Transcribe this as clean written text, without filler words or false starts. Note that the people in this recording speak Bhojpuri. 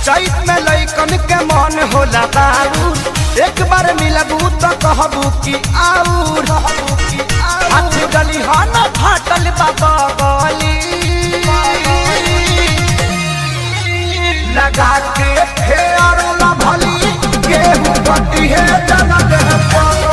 चैत में लइकन के मन होला बाबू एक बार मिलबू तो कहबू की आउर हाथ डली हन फाटल बाबा गली लगा के फेर ला भली गेहूं पट्टी है जगह